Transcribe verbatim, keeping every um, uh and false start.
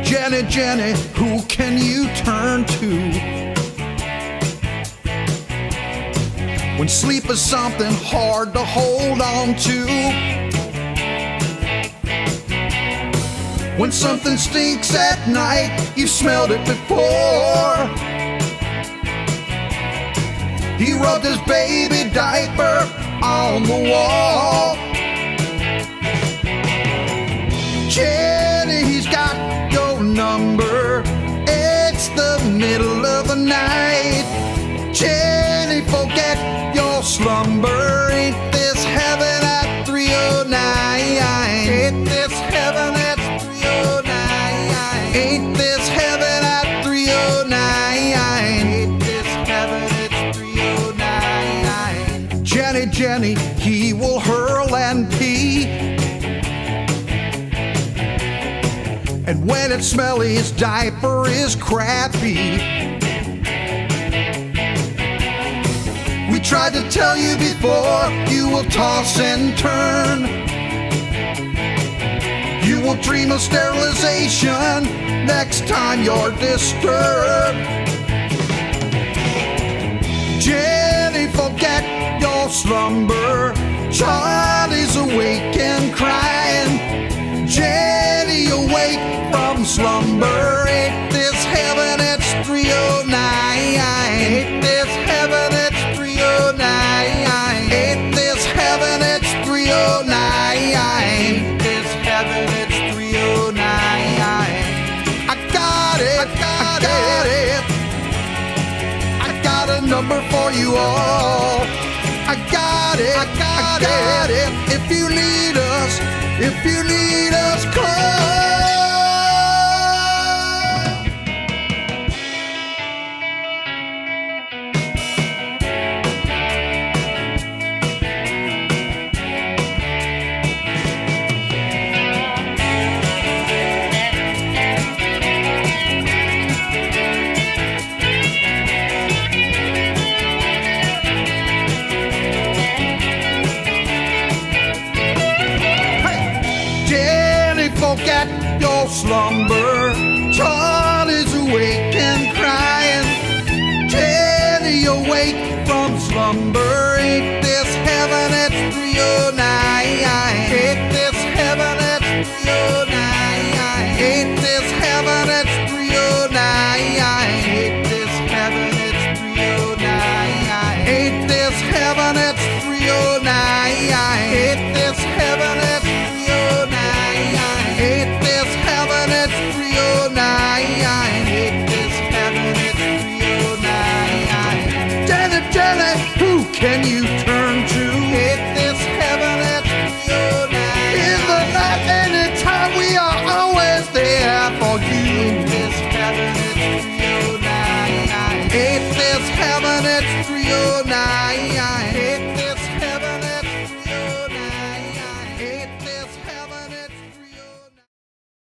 Jenny, Jenny, who can you turn to when sleep is something hard to hold on to? When something stinks at night, you've smelled it before. He rubbed his baby diaper on the wall. Jenny, he's got your number. It's the middle of the night. Jenny, forget your slumber. Ain't this heaven at three oh nine? Ain't this heaven at three oh nine? Ain't this heaven at three oh nine? Ain't this heaven at three oh nine? Jenny, Jenny, he will hurl and pee, and when it's smelly, his diaper is crappy. We tried to tell you before, you will toss and turn. You will dream of sterilization next time you're disturbed. Jenny, forget your slumber. Charlie's awake and crying. Jenny, awake from slumber. Ain't this heaven, it's three oh nine. Ain't this heaven, it's three oh nine. Ain't this heaven, it's three oh nine. Ain't this heaven, it's three oh nine. I got it, I got, I got it. I got a number for you all. I got it, I got, I got it. If you need us, if you need us, call. Forget your slumber. Charlie's awake and crying. Jenny, awake from slumber. Ain't this heaven, it's three oh nine. Ain't this heaven, it's three oh nine. Ain't this heaven, it's three oh nine. Ain't this heaven, it's three oh nine. Ain't this heaven, it's three oh nine. Ain't this heaven, it's three oh nine. Ain't this heaven, it's three oh nine. Ain't this heaven, it's three oh nine. Jenny, Jenny, who can you turn to? Ain't this heaven, it's three oh nine. In the night, anytime, we are always there for you. Ain't this heaven, it's three oh nine. Ain't this heaven, it's three oh nine.